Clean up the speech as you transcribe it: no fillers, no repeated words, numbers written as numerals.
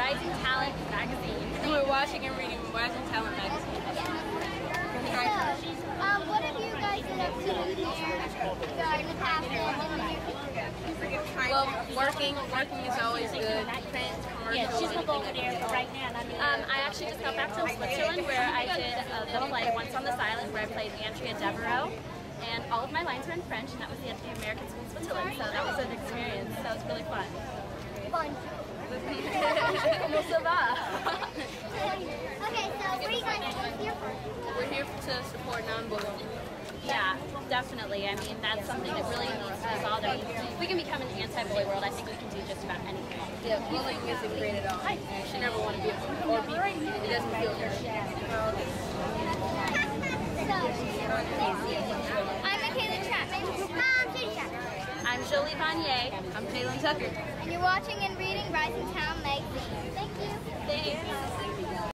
Rising Talent magazine. And we're watching and reading Rising Talent magazine. What have you guys been up to in the past? Well, working is always good. Print, Yeah, she's gonna go over there right now. I actually just got back from Switzerland where I did the play Once on this Island where I played Andrea Devereaux. And all of my lines were in French, and that was the American School in Switzerland, so that was an experience. So it was really fun. Fun. Comment ça va? Okay, so what are you guys here for? We're here to support non-bullying. Yeah, definitely. I mean, that's something that really needs to be solved. I mean, if we can become an anti-bully world, I think we can do just about anything. Yeah, bullying isn't great at all. You should never want to be a bully or be. It doesn't feel good. I'm Mikayla Chapman. I'm Shayna. I'm JOLIE VANIER. I'm KALIN Tucker. And you're watching and reading Rising Talent magazine. Thank you. Thanks.